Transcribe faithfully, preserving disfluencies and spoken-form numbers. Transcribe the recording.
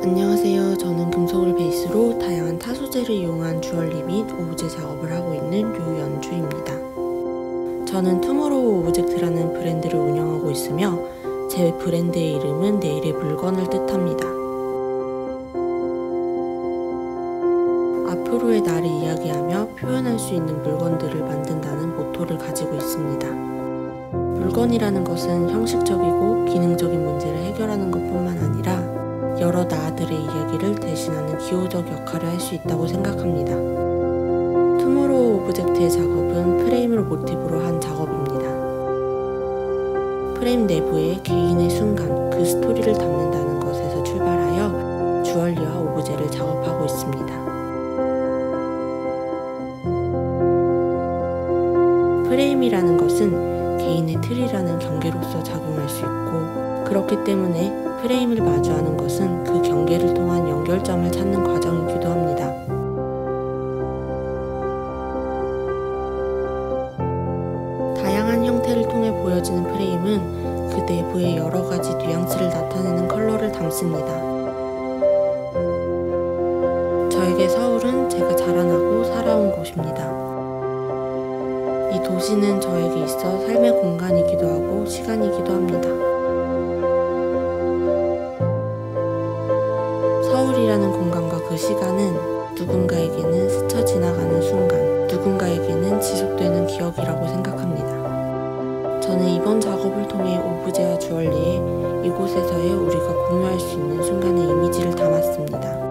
안녕하세요. 저는 금속을 베이스로 다양한 타소재를 이용한 주얼리 및 오브제 작업을 하고 있는 류연주입니다. 저는 투모로우 오브젝트라는 브랜드를 운영하고 있으며 제 브랜드의 이름은 내일의 물건을 뜻합니다. 앞으로의 나를 이야기하며 표현할 수 있는 물건들을 만든다는 모토를 가지고 있습니다. 물건이라는 것은 형식적이고 기능적인 문제를 해결하는 것뿐만 아니라 여러 나들의 이야기를 대신하는 기호적 역할을 할 수 있다고 생각합니다. 투모로우 오브젝트의 작업은 프레임을 모티브로 한 작업입니다. 프레임 내부에 개인의 순간, 그 스토리를 담는다는 것에서 출발하여 주얼리와 오브제를 작업하고 있습니다. 프레임이라는 것은 개인의 틀이라는 경계로서 작용할 수 있고, 그렇기 때문에 프레임을 마주하는 것은 그 경계를 통한 연결점을 찾는 과정이기도 합니다. 다양한 형태를 통해 보여지는 프레임은 그 내부의 여러 가지 뉘앙스를 나타내는 컬러를 담습니다. 저에게 서울은 제가 자라나고 살아온 곳입니다. 이 도시는 저에게 있어 삶의 공간이기도 하고 시간이기도 합니다. 서울이라는 공간과 그 시간은 누군가에게는 스쳐 지나가는 순간, 누군가에게는 지속되는 기억이라고 생각합니다. 저는 이번 작업을 통해 오브제와 주얼리에 이곳에서의 우리가 공유할 수 있는 순간의 이미지를 담았습니다.